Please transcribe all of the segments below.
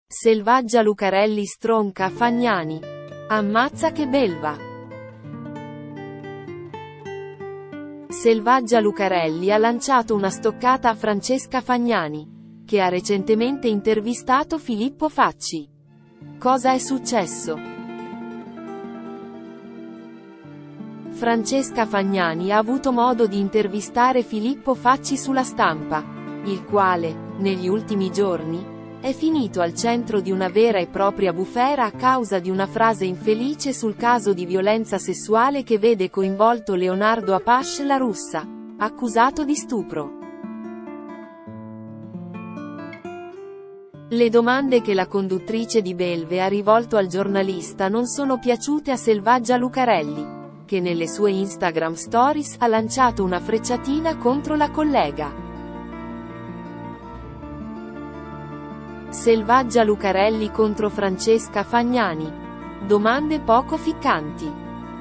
Selvaggia Lucarelli stronca Fagnani. Ammazza che belva. Selvaggia Lucarelli ha lanciato una stoccata a Francesca Fagnani, che ha recentemente intervistato Filippo Facci. Cosa è successo? Francesca Fagnani ha avuto modo di intervistare Filippo Facci sulla Stampa, il quale, negli ultimi giorni, è finito al centro di una vera e propria bufera a causa di una frase infelice sul caso di violenza sessuale che vede coinvolto Leonardo Apache La Russa, accusato di stupro. Le domande che la conduttrice di Belve ha rivolto al giornalista non sono piaciute a Selvaggia Lucarelli, che nelle sue Instagram Stories ha lanciato una frecciatina contro la collega. Selvaggia Lucarelli contro Francesca Fagnani. Domande poco ficcanti.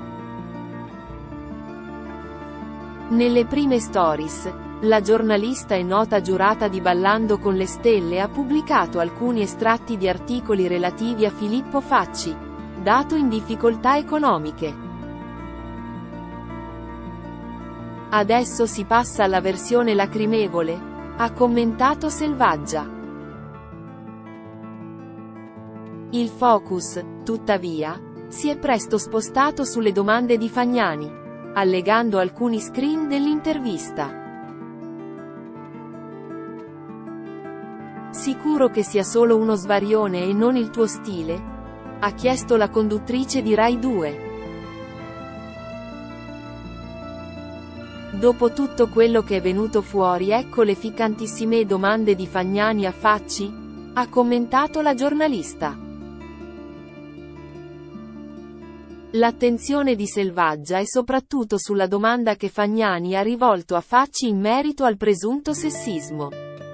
Nelle prime stories, la giornalista e nota giurata di Ballando con le Stelle ha pubblicato alcuni estratti di articoli relativi a Filippo Facci, dato in difficoltà economiche. Adesso si passa alla versione lacrimevole? Ha commentato Selvaggia. Il focus, tuttavia, si è presto spostato sulle domande di Fagnani, allegando alcuni screen dell'intervista. Sicuro che sia solo uno svarione e non il tuo stile? Ha chiesto la conduttrice di Rai 2. Dopo tutto quello che è venuto fuori, ecco le ficcantissime domande di Fagnani a Facci? Ha commentato la giornalista. L'attenzione di Selvaggia è soprattutto sulla domanda che Fagnani ha rivolto a Facci in merito al presunto sessismo.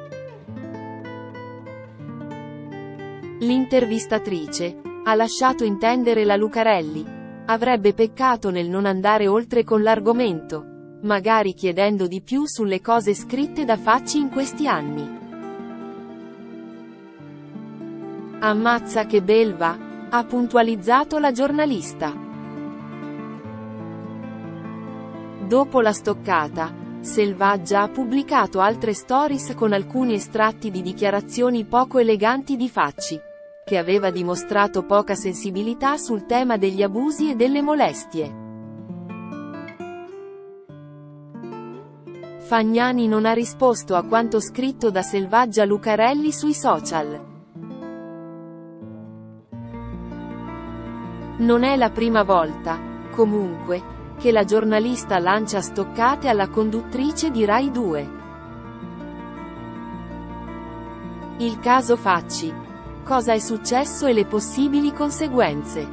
L'intervistatrice ha lasciato intendere la Lucarelli avrebbe peccato nel non andare oltre con l'argomento, magari chiedendo di più sulle cose scritte da Facci in questi anni. Ammazza che belva, ha puntualizzato la giornalista. Dopo la stoccata, Selvaggia ha pubblicato altre stories con alcuni estratti di dichiarazioni poco eleganti di Facci, che aveva dimostrato poca sensibilità sul tema degli abusi e delle molestie. Fagnani non ha risposto a quanto scritto da Selvaggia Lucarelli sui social. Non è la prima volta, comunque, che la giornalista lancia stoccate alla conduttrice di Rai 2. Il caso Facci. Cosa è successo e le possibili conseguenze?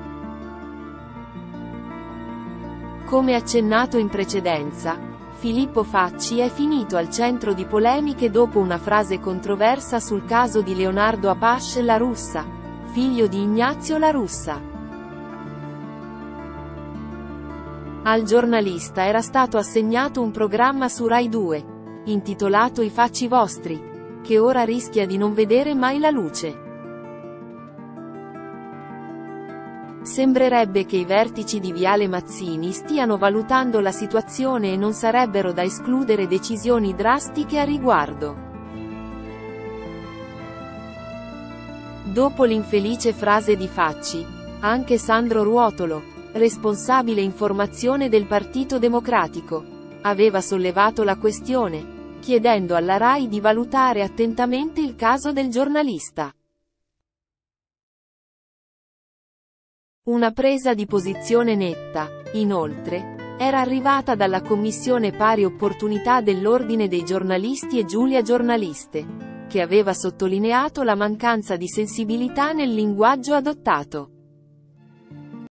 Come accennato in precedenza, Filippo Facci è finito al centro di polemiche dopo una frase controversa sul caso di Leonardo Apache La Russa, figlio di Ignazio La Russa. Al giornalista era stato assegnato un programma su Rai 2, intitolato I Facci Vostri, che ora rischia di non vedere mai la luce. Sembrerebbe che i vertici di Viale Mazzini stiano valutando la situazione e non sarebbero da escludere decisioni drastiche a riguardo. Dopo l'infelice frase di Facci, anche Sandro Ruotolo, responsabile informazione del Partito Democratico, aveva sollevato la questione, chiedendo alla Rai di valutare attentamente il caso del giornalista. Una presa di posizione netta, inoltre, era arrivata dalla Commissione Pari Opportunità dell'Ordine dei Giornalisti e Giulia Giornaliste, che aveva sottolineato la mancanza di sensibilità nel linguaggio adottato.